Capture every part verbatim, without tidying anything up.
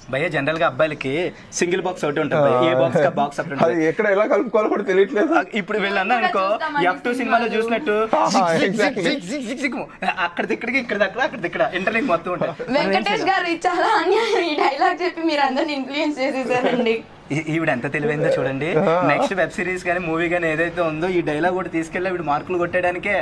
భయ్య జనరల్ గా అబ్బాయిలకి సింగిల్ బాక్స్ ఒకటి ఉంటుంది, ఏ బాక్స్ కా బాక్స్ అది ఎక్కడ ఎలా కలుపుకోవాలో కూడా తెలియట్లేదు. ఇప్పుడు వీళ్ళన్నా అనుకో ఎఫ్ టూ సినిమాలో చూసినట్టు అక్కడ ఇక్కడికి ఇక్కడ దగ్గర అక్కడ ఇక్కడ ఇంటర్నెట్ మొత్తం ఉంటాయి. వెంకటేష్ గారు చాలా అన్యాయం ఈ డైలాగ్ చెప్పి మీరు అందరిని ఇన్ఫ్లుయెన్స్ చేసేసారండి. ఈవిడ ఎంత తెలివైందో చూడండి. నెక్స్ట్ వెబ్ సిరీస్ కానీ మూవీ కానీ ఏదైతే ఉందో ఈ డైలాగ్ కూడా తీసుకెళ్ళి వీడు మార్కులు కొట్టడానికే.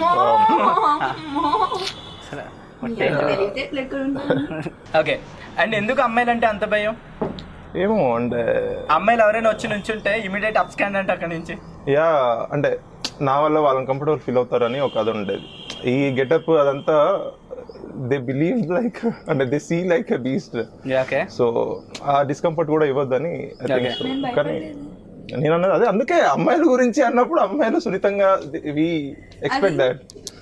ఓకే, అండ్ ఎందుకు అమ్మాయిలు అంటే అంత భయం? ఏమో అంటే అమ్మాయిలు ఎవరైనా వచ్చి నుంచుంటే ఇమీడియట్ అప్ స్కాన్ అంటే అక్కడ నుంచి యా అంటే నా వల్ల వాళ్ళని కంఫర్టబుల్ ఫీల్ అవుతారని ఒక అది ఉండేది. ఈ గెటప్ అదంతా దే బిలీవ్ లైక్ అంటే they see like a beast. So ఆ డిస్కంఫర్ట్ కూడా ఇవ్వద్దని కానీ నేను అన్నది అదే. అందుకే అమ్మాయిల గురించి అన్నప్పుడు అమ్మాయిలు సున్నితంగా వి ఎక్స్పెక్ట్ దాట్.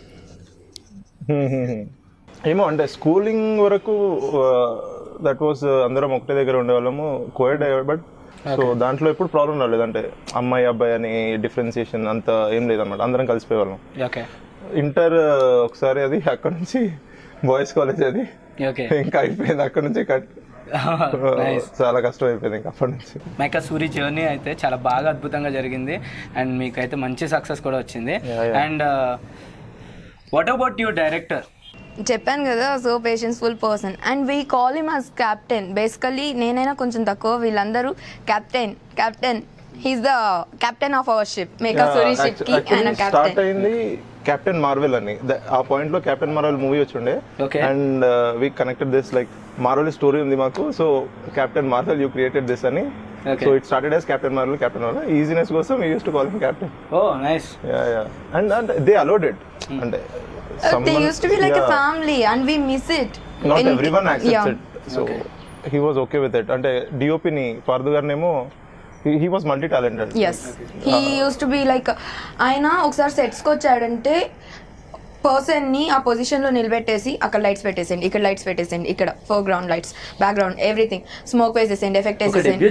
ఏమో అంటే స్కూలింగ్ వరకు దట్ వాస్ అందరం ఒకటే దగ్గర ఉండేవాళ్ళము, కోఎడ్. బట్ సో దాంట్లో ఎప్పుడు ప్రాబ్లం రాలేదు, అంటే అమ్మాయి అబ్బాయి అని డిఫరెన్సియేషన్ అంత ఏం లేదన్నమాట, అందరం కలిసిపోయేవాళ్ళం. ఇంటర్ ఒకసారి అది అక్కడ నుంచి బాయ్స్ కాలేజ్ అది ఇంకా అయిపోయింది, అక్కడ నుంచి కట్ చాలా కష్టం అయిపోయింది ఇంకా అప్పటి నుంచి. మైకా సూరి జర్నీ అయితే చాలా బాగా అద్భుతంగా జరిగింది అండ్ మీకైతే మంచి సక్సెస్ కూడా వచ్చింది. And what about your director? చెప్పాను కదా, so patienceful person and we call him as captain. Basically నేనైనా కొంచెం తక్కువ, వీళ్ళందరూ captain captain he's the captain of our ship. Meka Suri ship కి ఆయన స్టార్ట్ అయింది కెప్టెన్ మార్వెల్ అని. ఆ పాయింట్ లో కెప్టెన్ మార్వెల్ మూవీ వచ్చిండే and we connected this like Marvel story ఉంది మాకు, so captain Marvel you created this అని. So it started as captain Marvel. Captain Marvel easiness కోసం we used to call him captain. Oh nice. Yeah yeah and and they allowed it. అంటే someone, they used to be like yeah. a family and we miss it. Not in, everyone accepts yeah. it. So okay. he was okay with it. And D O P ni Pardu garnemo he, he was multi talented. Yes. Okay. He uh, used to be like aina okkar sets ko vachadante person ని ఆ position లో నిలబెట్టేసి అక్కడ lights పెట్టేసేయండి, ఇక్కడ lights పెట్టేసేయండి, ఇక్కడ foreground lights, background everything, smoke వేసేసేయండి, effect వేసేసేయండి.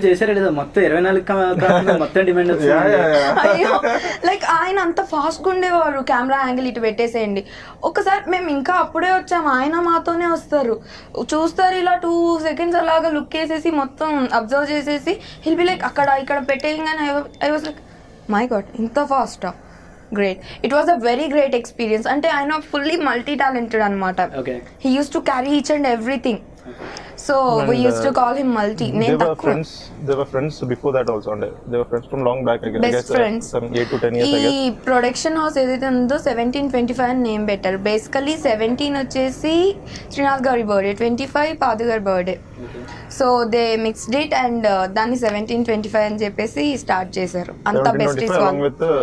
లైక్ ఆయన అంత ఫాస్ట్ గా ఉండేవారు. కెమెరా యాంగిల్ ఇటు పెట్టేసేయండి. ఒకసారి మేము ఇంకా అప్పుడే వచ్చాము, ఆయన మాతోనే వస్తారు, చూస్తారు ఇలా టూ సెకండ్స్ అలాగా లుక్ వేసేసి మొత్తం అబ్జర్వ్ చేసేసి హిల్ బి లైక్ అక్కడ ఇక్కడ పెట్టేయంగానే I was like my god ఇంత ఫాస్టా. Great. It was a very great experience. Ante I know fully multi-talented anamata. Okay. He used to carry each and everything. Okay. So and we used uh, to call him multi. They were friends. They were friends before that also. And they were friends from long back. I guess. Best friends. Uh, some eight to ten years. I guess. ఈ production house ఏదైతే ఉందో seventeen twenty five అని name పెట్టారు. Basically seventeen వచ్చేసి శ్రీనాథ్ గారి birthday, twenty five పాదు గారి birthday. So they mixed it and దాన్ని సెవెంటీన్ ట్వంటీ ఫైవ్ అని చెప్పేసి స్టార్ట్ చేశారు. అంత best is one.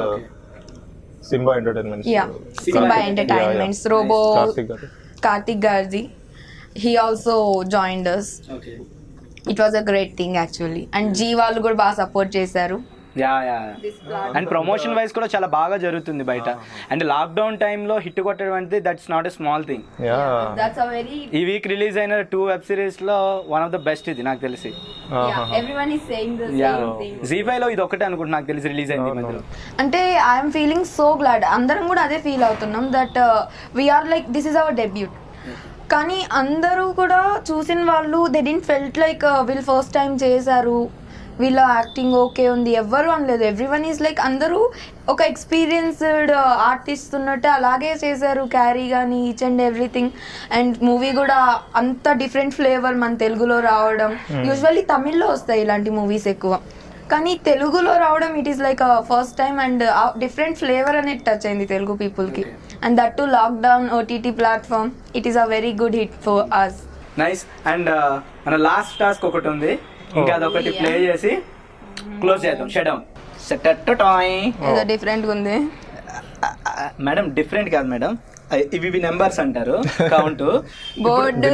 Simba Entertainments. Yeah, Simba Entertainments. Yeah, yeah. Robo Karthik Gardi. He also joined us. Okay. It was a great thing actually. And G వాళ్ళు కూడా బాగా support చేశారు. Yeah yeah and promotion wise కూడా చాలా బాగా జరుగుతుంది బయట. And lockdown టైంలో హిట్ కొట్టడం అంటే that's not a small thing. That's a very ఈ వీక్ రిలీజ్ అయిన టూ వెబ్ సిరీస్ లో వన్ ఆఫ్ ద బెస్ట్ ఇది నాకు తెలిసి. Everyone is saying the same thing. Zee five లో ఇది ఒకటే అనుకుంటా నాకు తెలిసి రిలీజ్ అయింది మధ్యలో. అంటే I am feeling so glad. అందరం కూడా అదే ఫీల్ అవుతున్నాం that we are like this is our debut. కానీ అందరూ కూడా చూసిన వాళ్ళు దే డిడ్ంట్ ఫెల్ట్ లైక్ వీళ్ళు ఫస్ట్ టైం చేశారు, వీళ్ళ యాక్టింగ్ ఓకే ఉంది, ఎవ్వరు అనలేదు. ఎవ్రీవన్ ఈజ్ లైక్ అందరూ ఒక ఎక్స్పీరియన్స్డ్ ఆర్టిస్ట్ ఉన్నట్టు అలాగే చేశారు, క్యారీ కానీ each and everything. And movie కూడా అంత డిఫరెంట్ ఫ్లేవర్ మన తెలుగులో రావడం. యూజువల్లీ తమిళ్లో వస్తాయి ఇలాంటి మూవీస్ ఎక్కువ, కానీ తెలుగులో రావడం it is like first time and different flavour అనేది టచ్ అయింది తెలుగు పీపుల్కి. And that to lockdown OTT platform it is a very good hit for us. Nice. And మన లాస్ట్ టాస్క్ ఒకటి ఉంది, ఇంకా అదొకటి ప్లే చేసి క్లోజ్ చేద్దాం. Shut down. సెట్ టాయ్ ఏదో డిఫరెంట్ ఉంది మేడం. డిఫరెంట్ కాదు మేడం, ఇవి ఇవి నెంబర్స్ అంటారు, కౌంట్ బోర్డు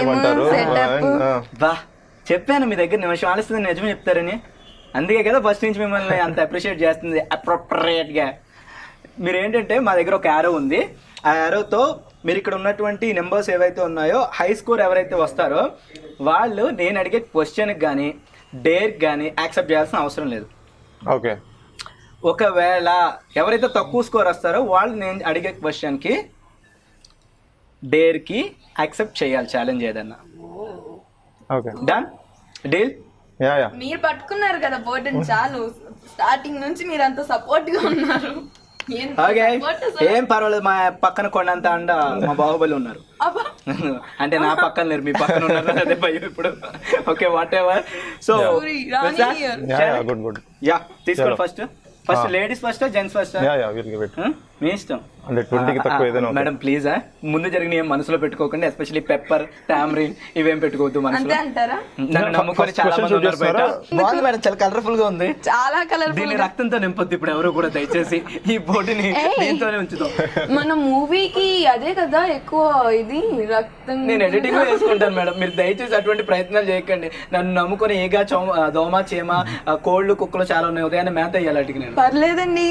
బా చెప్పాను మీ దగ్గర నిమిషం ఆలస్తుంది నిజమే చెప్తారని, అందుకే కదా ఫస్ట్ నుంచి మిమ్మల్ని అంత అప్రిషియేట్ చేస్తుంది అప్రోప్రియేట్ గా. మీరు ఏంటంటే మా దగ్గర ఒక యారో ఉంది, ఆ యారోతో మీరు ఇక్కడ ఉన్నటువంటి నెంబర్స్ ఏవైతే ఉన్నాయో హై స్కోర్ ఎవరైతే వస్తారో వాళ్ళు నేను అడిగే క్వశ్చన్కి కానీ డేర్ కానీ యాక్సెప్ట్ చేయాల్సిన అవసరం లేదు. ఓకే. ఒకవేళ ఎవరైతే తక్కువ స్కోర్ వస్తారో వాళ్ళు నేను అడిగే క్వశ్చన్కి డేర్కి యాక్సెప్ట్ చేయాలి, ఛాలెంజ్ ఏదన్నా. Okay. Done. Deal. Yeah yeah మీరు పట్టుకున్నారు కదా బోర్డెన్ చాలు, స్టార్టింగ్ నుంచి మీరు అంత సపోర్ట్ గా ఉన్నారు. ఏం ఓకే support అసలు? ఏం పర్వాలేదు, మా పక్కన కొండంత అండ మా బాహుబలి ఉన్నారు. అబ్బా. అంటే నా పక్కన లేరు, మీ పక్కన ఉన్నారు. అదే భయం ఇప్పుడు. Okay whatever. So Sorry, Rani here. Yeah yeah good good yeah తీసుకోండి. చలో. First first ladies first gents first yeah yeah will give it మీ ఇష్టం. అంటే ట్వంటీకి తక్కువ ఏదైనా okay. మేడం ప్లీజ్ ముందు జరిగిన ఏం మనసులో పెట్టుకోకండి, ఎస్పెషల్లీ పెప్పర్ టామరిన్ ఇవేం పెట్టుకోవద్దు అంతే మనసులో. అంటారా? నన్ను నమ్ముకొని First చాలా question మంది ఉన్నారు బయట. చూపిస్తారా? బాగుంది మేడం, చాలా కలర్ఫుల్ గా ఉంది. చాలా కలర్ దీన్ని రక్తంతో నింపొద్దు ఇప్పుడు ఎవరు కూడా, దయచేసి ఈ బోటిని ఏయ్. దీంతోనే ఉంచుతాం. మన మూవీకి అదే కదా ఎక్కువ ఇది రక్తం. నేను ఎడిటింగ్ లో వేసుకుంటాను మేడం, మీరు దయచేసి అటువంటి ప్రయత్నాలు చేయకండి. నన్ను నమ్ముకొని ఏగా చౌ- ఆ, దోమ చీమ ఆ, కోళ్ళు కుక్కలు చాలా ఉన్నాయి, ఉదయాన్నే మేత వేయాలి వాటికి నేను. పర్లేదండి.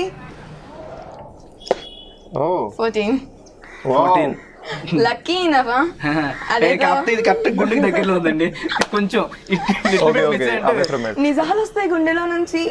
Oh fourteen fourteen. లక్కీ ఇనఫా? ఏ, కాకపోతే ఇది కరెక్ట్ గుండెకి దగ్గరలో ఉందండి, కొంచెం it- little okay bit okay miss అయ్యింటే- అవసరం మేడం. నిజాలు వస్తాయి గుండెలో నుంచి.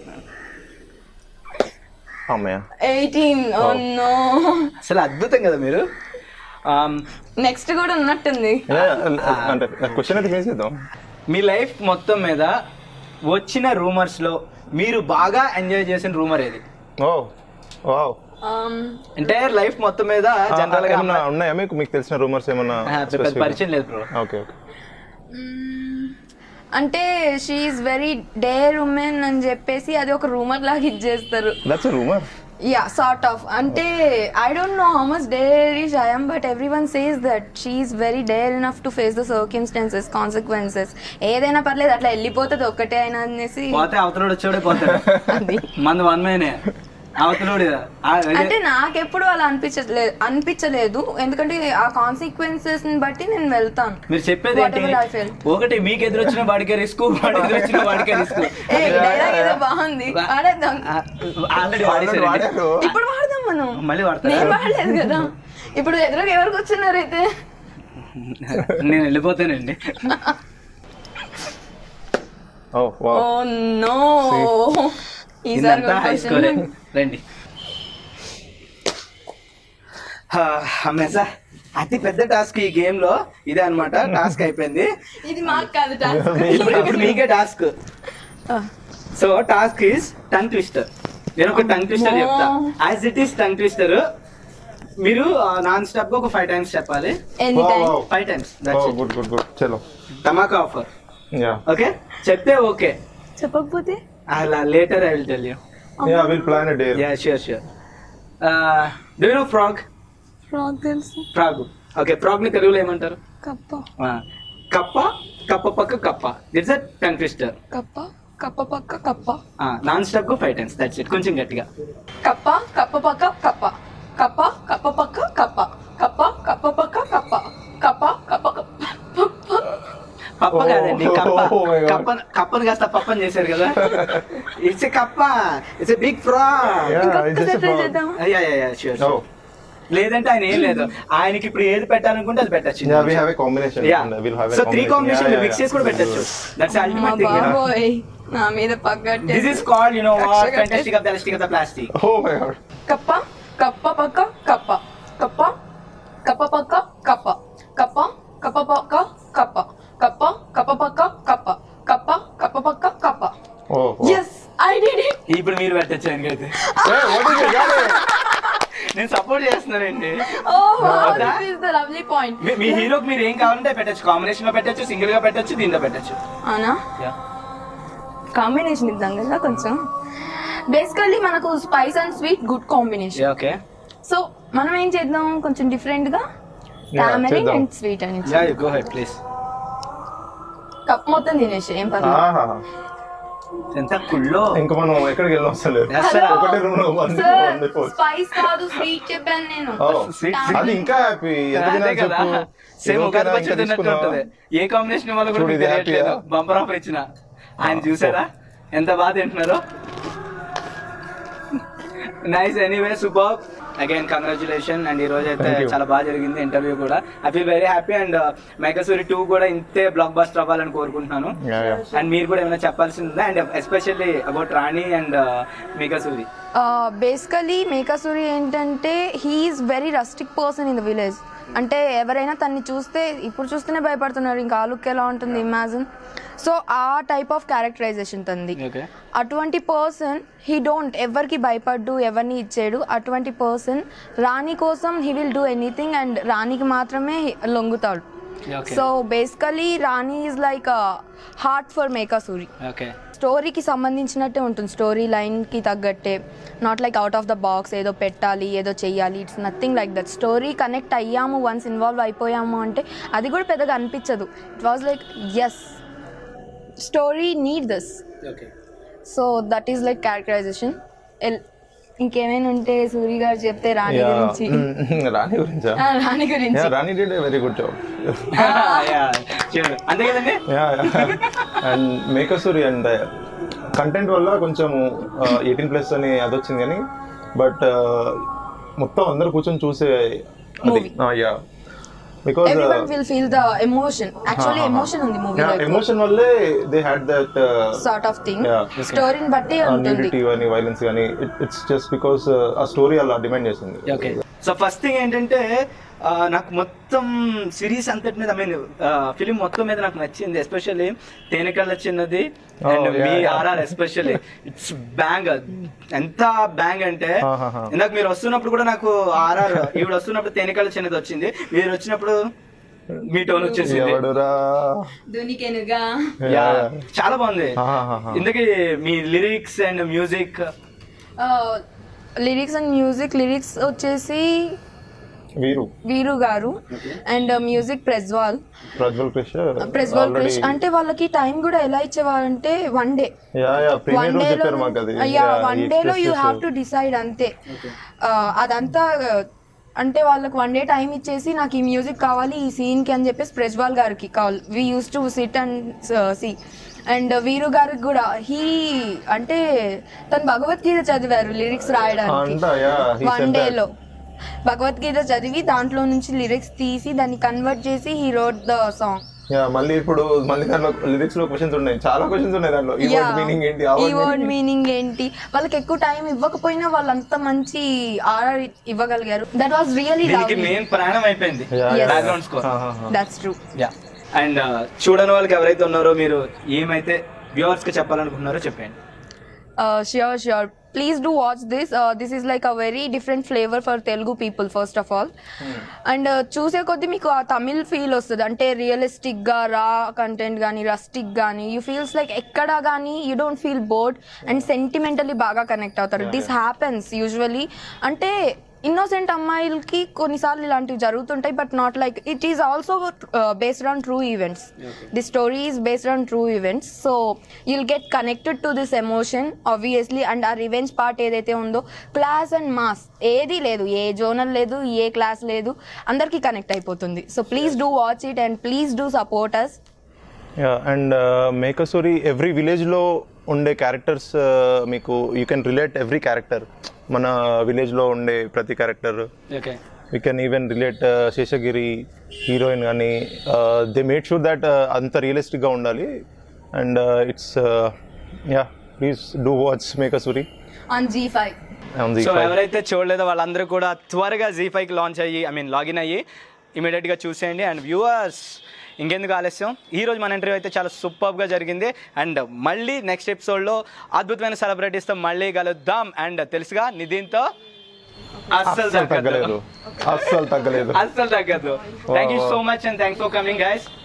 అమ్మయ్య ఎయిటీన్. Oh no. అసలు అద్భుతం కదా మీరు. ఆమ్, నెక్స్ట్ కూడా ఉన్నట్టుంది. అంటే క్వశ్చన్ అయితే ఫేస్ చేద్దాం. మీ లైఫ్ మొత్తం మీద వచ్చిన రూమర్స్ లో మీరు బాగా ఎంజాయ్ చేసిన రూమర్ ఏది? Oh wow. Um, entire life మొత్తం మీద జనరల్ గా ఏమన్నా ఉన్నాయా మీకు మీకు తెలిసిన రూమర్స్ ఏమన్నా ఆ, పెద్ద పరిచయం లేదు బ్రో. ఓకే ఓకే mm, అంటే షీఈస్ వెరీ డేర్ ఉమెన్ అని చెప్పేసి అది ఒక రూమర్ లాగా ఇచ్చేస్తారు. That's a rumour. Yeah sort of. అంటే I don't know how much dare is I am, but everyone says that she's very dare enough to face the circumstances, consequences. ఏదైనా పర్లేదు అట్లా వెళ్ళిపోతుంది ఒక్కటే అయినా అనేసి. పోతే అవతలోడు వచ్చాడే పోతాడు, అది మంది వన్ మేనే అవతలోడు. ఆ, అదే. అంటే నాకెప్పుడు అలా అనిపించలేదు అనిపించలేదు ఎందుకంటే ఆ కాన్సిక్వెన్సెస్ ని బట్టి నేను వెళ్తాను. మీరు చెప్పేది ఏంటి? Whatever I feel. ఒకటి మీకు ఎదురొచ్చిన వాడికే రిస్క్, వాడి ఎదురొచ్చిన వాడికే రిస్క్. ఏ డైలాగ్ ఏదో బాగుంది, వాడేద్దాం. ఆల్రెడీ వాడేసారు. వాడారు. ఇప్పుడు వాడదాం మనం. మళ్ళీ వాడతారా? నేను వాడలేదు కదా. ఇప్పుడు ఎదురుగా ఎవరు కూర్చున్నారు అయితే? నేను వెళ్ళిపోతానండి. ఓ వావ్. Oh no. ఈసారి ఇదంతా హై స్కూల్ రండి. హా, అమ్మేసా అతి పెద్ద టాస్క్ ఈ గేమ్ లో ఇదే అన్నమాట. టాస్క్ అయిపోయింది, ఇది మాకు కాదు ఇప్పుడు ఇప్పుడు మీకే task. So task is tongue twister. నేను ఒక టంగ్ ట్విస్టర్ చెప్తా, as it is tongue twister. మీరు నాన్ స్టాప్ గా ఒక ఫైవ్ టైమ్స్ చెప్పాలి. Any time. Five times. Oh good good good చలో. టమాకా ఆఫర్. యా ఓకే చెప్తే ఓకే, చెప్పకపోతే అలా later I will tell you. Yeah will plan a day. Yeah sure sure. Do you know frog? Frog తెలుసు. Frog. Okay, frog ని తెలుగులో ఏమంటారు? కప్ప. ఆ, కప్ప. కప్ప పక్క కప్ప. It's a tongue twister. కప్ప కప్ప పక్క కప్ప. నాన్ స్టాప్ గా ఫైవ్ టైమ్స్. That's it. కొంచెం గట్టిగా. కప్ప కప్ప పక్క కప్ప. కప్ప కప్ప పక్క కప్ప. కప్ప కప్ప పక్క కప్ప. కప్ప కప్ప కప్ప. పప్ప కాదండి, కప్ప. Oh my God. కప్ప కప్పని కాస్త పప్పని చేశారు కదా. ఇట్స్ ఎ కప్ప. It's a big frog. Yeah ఇంకొకసారి ఇట్స్ try జస్ట్ చేద్దాం. Yeah yeah yeah sure. Oh లేదంటే ఆయన ఏం లేదు, ఆయనకి ఇప్పుడు ఏది పెట్టాలనుకుంటే అది పెట్టచ్చు. Yeah we have a combination. Yeah. Will have a so three combination mix చేసి కూడా పెట్టచ్చు. దట్స్ మా అల్టిమేట్ థింగ్. బాబోయ్ నా మీద పగ్గట్టే. This is called you know కక్ష వాట్ కట్టేసి. Fantastic of the elastic of the plastic. Oh my god. కప్ప కప్ప పక్క కప్ప. కప్ప కప్ప పక్క కప్ప. కప్ప కప్ప పక్క కప్ప. కప్ప కప్ప పక్క కప్ప. కప్ప కప్ప పక్క కప్ప. ఓ yes I did it. ఇప్పుడు మీరు పెట్టచ్చు ఆయనకైతే. ఏ వాట్ ఇస్ ఇట్ గాడ్. నేను సపోర్ట్ చేస్తున్నానండి. oh wow, అవునా? this is the lovely point. మీ- మీ హీరోకి మీరు ఏం కావాలంటే పెట్టచ్చు. కాంబినేషన్ లో పెట్టచ్చు, సింగిల్ గా పెట్టచ్చు, దీంట్లో పెట్టచ్చు. అవునా? కాంబినేషన్ ఇద్దాం కదా కొంచెం. బేసికల్లీ మనకు spice and sweet good combination. Okay. So మనం ఏం చేద్దాం కొంచెం డిఫరెంట్ గా. Yeah, టామరిన్ చేద్దాం. అండ్ స్వీట్ అని yeah you go ahead please. Cup మొత్తం తినేసి ఏం పర్లేదు. ఆహా. ఎంత కుళ్ళో. ఇంకా మనం ఎక్కడికి వెళ్ళి వస్తలేదు. అసలు ఒకటే రూమ్ లో వంద వంద పోస్ట్. స్పైస్ కాదు స్వీట్ చెప్పాను నేను. Sweet, అది ఇంకా హ్యాపీ. ఎంత అదే తినాలి కదా, చెప్పు. సేమ్ ఓకేనా, ఉగాది ఇంకా పచ్చడి తిన్నట్టు తీసుకున్నావా? ఉంటది. ఏ కాంబినేషన్ వల్ల కూడా చూడు, మీకు ఇది తెలియట్లేదు. happy-ఆ? బంపర్ ఆఫర్ ఇచ్చిన ఆయన చూసారా ఎంత బాగా తింటున్నారో. Nice. Anyway super. Again congratulation. And ఈ రోజు అయితే Thank you. చాలా బాగా జరిగింది ఇంటర్వ్యూ కూడా. I feel very happy. And Mekasuri two కూడా ఇంతే బ్లాక్ బస్టర్ అవ్వాలని కోరుకుంటున్నాను. Yeah, yeah. అండ్ మీరు కూడా ఏమైనా చెప్పాల్సింది ఉందా? And especially about Rani and Mekasuri. Basically Mekasuri ఏంటంటే he's very rustic person in the village. అంటే ఎవరైనా తన్ని చూస్తే ఇప్పుడు చూస్తేనే భయపడుతున్నారు, ఇంకా ఆ లుక్ ఎలా ఉంటుంది ఇమాజిన్. సో ఆ టైప్ ఆఫ్ క్యారెక్టరైజేషన్ తంది. ఓకే. అటువంటి పర్సన్ హీ డోంట్ ఎవరికి భయపడ్డు, ఎవరిని ఇచ్చాడు. అటువంటి పర్సన్ రాణి కోసం he will do anything and రాణికి మాత్రమే లొంగుతాడు. So basically Rani is like heart for Mekasuri. Okay. స్టోరీకి సంబంధించినట్టే ఉంటుంది, స్టోరీ లైన్కి తగ్గట్టే, not like out of the box ఏదో పెట్టాలి ఏదో చెయ్యాలి. It's nothing like that. Story connect అయ్యాము, వన్స్ ఇన్వాల్వ్ అయిపోయాము అంటే అది కూడా పెద్దగా అనిపించదు. It was like as story need this. So that is like characterization. ఇంకేమైనా ఉంటే సూరి గారు చెప్తే రాణి గురించి. రాణి గురించా? రాణి గురించి Rani did very good job. అంతే కదండి. అండ్ మేకసూరి అండ్ కంటెంట్ వల్ల కొంచెం ఎయిటీన్ ప్లస్ అని అది వచ్చింది కానీ బట్ మొత్తం అందరు కూర్చొని చూసే yeah because everyone will feel the emotion. Actually emotion ఉంది మూవీ లో. ఎమోషన్ వల్లే they had that uh, sort of thing. స్టోరీని బట్టి ఉంటుంది. nudity అని వైలెన్స్ కానీ ఇట్స్ జస్ట్ బికాస్ ఆ స్టోరీ అలా డిమాండ్ చేసింది. ఓకే. సో ఫస్ట్ థింగ్ ఏంటంటే నాకు మొత్తం సిరీస్ అంతటి మీద ఐ మీన్ ఫిలిం మొత్తం మీద నాకు నచ్చింది ఎస్పెషల్లీ తేనెకళ్ళ చిన్నది అండ్ మీ ఆర్ఆర్ ఎస్పెషల్లీ ఇట్స్ బ్యాంగ్. ఎంత బ్యాంగ్ అంటే ఇందాక మీరు వస్తున్నప్పుడు కూడా నాకు ఆర్ఆర్ ఈవిడ వస్తున్నప్పుడు తేనెకళ్ళ చిన్నది వచ్చింది, మీరు వచ్చినప్పుడు మీ టోన్ వచ్చేసింది. చాలా బాగుంది. ఇందుకే మీ lyrics and music lyrics and music lyrics వచ్చేసి వీరు వీరు గారు అండ్ మ్యూజిక్ ప్రజ్వాల్ ప్రజ్వల్ క్రిష్ ప్రజ్వల్ క్రిష్. అంటే వాళ్ళకి టైం కూడా ఎలా ఇచ్చేవారంటే వన్ డే వన్ డేలో వన్ డేలో యూ హ్యావ్ టు డిసైడ్ అంతే. అదంతా అంటే వాళ్ళకి వన్ డే టైం ఇచ్చేసి నాకు ఈ మ్యూజిక్ కావాలి ఈ సీన్కి అని చెప్పేసి ప్రజ్వాల్ గారికి కావాలి. We use to sit and see. And Veeru గారికి కూడా హీ అంటే తను భగవద్గీత చదివారు లిరిక్స్ రాయడానికి వన్ డేలో. భగవద్గీత చదివి దాంట్లో నుంచి లిరిక్స్ తీసి దాన్ని కన్వర్ట్ చేసి హీ రోట్ ద సాంగ్. మళ్ళీ ఇప్పుడు మళ్ళీ దాంట్లో లిరిక్స్ లో క్వశ్చన్స్ ఉన్నాయి, చాలా క్వశ్చన్స్ ఉన్నాయి దాంట్లో. ఈ వర్డ్ మీనింగ్ ఏంటి, ఆ వర్డ్ మీనింగ్ ఏంటి, వాళ్ళకి ఎక్కువ టైం ఇవ్వకపోయినా వాళ్ళు అంత మంచి ఆర్ఆర్ ఇవ్వగలిగారు. That was really lovely. Main ప్రాణం అయిపోయింది background score. That's true. Yeah. And చూడని వాళ్ళకి ఎవరైతే ఉన్నారో మీరు ఏమైతే వ్యూవర్స్ కి చెప్పాలనుకుంటున్నారో చెప్పండి. Sure sure please do watch this. This is like a very different flavour for Telugu people first of all. And చూసే కొద్దీ మీకు ఆ తమిళ్ ఫీల్ వస్తుంది, అంటే రియలిస్టిక్గా రా కంటెంట్ కానీ రస్టిక్ కానీ యూ ఫీల్స్ లైక్ ఎక్కడ కానీ you don't feel bored and sentimentally బాగా కనెక్ట్ అవుతారు. This happens usually. అంటే ఇన్నోసెంట్ అమ్మాయిలకి కొన్నిసార్లు ఇలాంటివి జరుగుతుంటాయి, but not like it is also based on true events. The story is based on true events. So you'll get connected to this emotion obviously. And ఆ revenge part ఏదైతే ఉందో class and mass ఏది లేదు, ఏ zonal లేదు, ఏ class లేదు, అందరికీ connect అయిపోతుంది. So please do watch it and please do support us. And Mekasuri every విలేజ్లో ఉండే క్యారెక్టర్స్ మీకు you can relate every character. మన విలేజ్లో ఉండే ప్రతి character we can even relate. Seshagiri heroine కానీ దే మేడ్ షూర్ దట్ అంత రియలిస్టిక్గా ఉండాలి. And it's yeah please do watch Mekasuri on ZEE five. So ఎవరైతే చూడలేదో వాళ్ళందరూ కూడా త్వరగా జీ ఫైవ్కి లాంచ్ అయ్యి ఐ మీన్ లాగిన్ అయ్యి ఇమీడియట్గా చూసేయండి. అండ్ వ్యూవర్స్ ఇంకెందుకు ఆలస్యం, ఈరోజు మన ఇంటర్వ్యూ అయితే చాలా సూపర్గా జరిగింది. అండ్ మళ్ళీ నెక్స్ట్ ఎపిసోడ్లో అద్భుతమైన సెలబ్రిటీస్తో మళ్ళీ కలుద్దాం. అండ్ తెలుసుగా నిధిన్తో అస్సలు తగ్గలేదు, అస్సలు తగ్గలేదు, అస్సలు తగ్గదు. Thank you so much and thanks for coming guys.